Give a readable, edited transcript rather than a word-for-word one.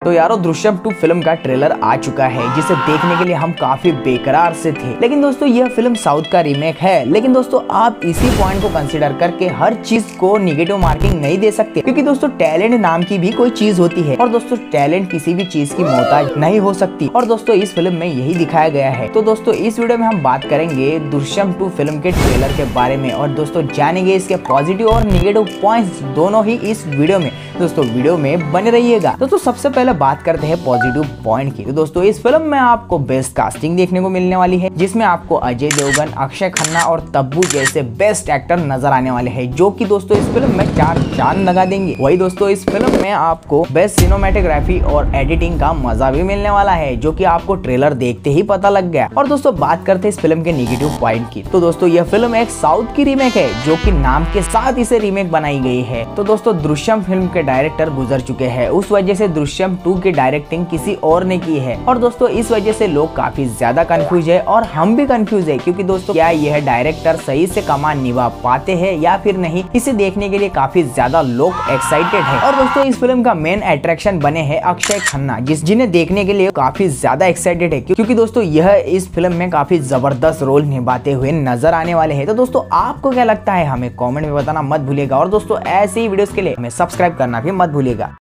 तो यारो दृश्यम 2 फिल्म का ट्रेलर आ चुका है, जिसे देखने के लिए हम काफी बेकरार से थे। लेकिन दोस्तों यह फिल्म साउथ का रीमेक है। लेकिन दोस्तों आप इसी पॉइंट को कंसीडर करके हर चीज को निगेटिव मार्किंग नहीं दे सकते, क्योंकि दोस्तों टैलेंट नाम की भी कोई चीज होती है और दोस्तों टैलेंट किसी भी चीज की मोहताज नहीं हो सकती। और दोस्तों इस फिल्म में यही दिखाया गया है। तो दोस्तों इस वीडियो में हम बात करेंगे दृश्यम 2 फिल्म के ट्रेलर के बारे में और दोस्तों जानेंगे इसके पॉजिटिव और निगेटिव पॉइंट्स दोनों ही इस वीडियो में। दोस्तों वीडियो में बने रहिएगा। दोस्तों सबसे पहले बात करते हैं पॉजिटिव पॉइंट की। तो दोस्तों इस फिल्म में आपको बेस्ट कास्टिंग देखने को मिलने वाली है, जिसमें आपको अजय देवगन, अक्षय खन्ना और तब्बू जैसे बेस्ट एक्टर नजर आने वाले हैं, जो कि दोस्तों इस फिल्म में 4 चांद लगा देंगे। वही दोस्तों इस फिल्म में आपको बेस्ट सिनेमैटोग्राफी और एडिटिंग का मजा भी मिलने वाला है, जो कि आपको ट्रेलर देखते ही पता लग गया। और दोस्तों बात करते हैं इस फिल्म के निगेटिव पॉइंट की। तो दोस्तों यह फिल्म एक साउथ की रीमेक है, जो कि नाम के साथ इसे रीमेक बनाई गई है। तो दोस्तों दृश्यम फिल्म के डायरेक्टर गुजर चुके हैं, उस वजह से दृश्यम 2 की डायरेक्टिंग किसी और ने की है। और दोस्तों इस वजह से लोग काफी ज्यादा कंफ्यूज है और हम भी कंफ्यूज है, क्योंकि दोस्तों क्या यह डायरेक्टर सही से कमान निभा पाते हैं या फिर नहीं, इसे देखने के लिए काफी ज्यादा लोग एक्साइटेड है। और दोस्तों इस फिल्म का मेन अट्रैक्शन बने हैं अक्षय खन्ना, जिन्हें देखने के लिए काफी ज्यादा एक्साइटेड है, क्योंकि दोस्तों यह इस फिल्म में काफी जबरदस्त रोल निभाते हुए नजर आने वाले हैं। तो दोस्तों आपको क्या लगता है हमें कमेंट में बताना मत भूलिएगा। और दोस्तों ऐसे ही वीडियोस के लिए हमें सब्सक्राइब करना भी मत भूलिएगा।